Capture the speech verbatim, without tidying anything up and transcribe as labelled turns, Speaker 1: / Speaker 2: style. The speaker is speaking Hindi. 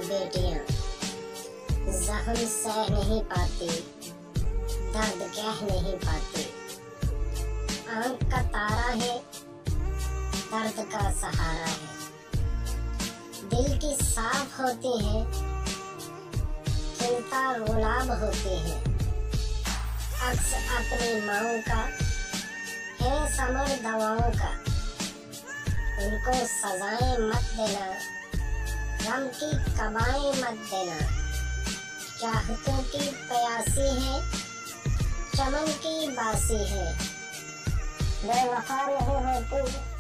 Speaker 1: बेटियां जख्म सह नहीं पाती, दर्द कह नहीं पाती। आंख का तारा है, दर्द का सहारा है। दिल की साफ होती है, खिलता गुलाब होती है। अक्स अपनी माँओं का है, समर दवाओं का। उनको सजाएं मत देना, गम की कबाएं मत देना। चाहतों की प्यासी है, चमन की बासी है। बेवफा नहीं होती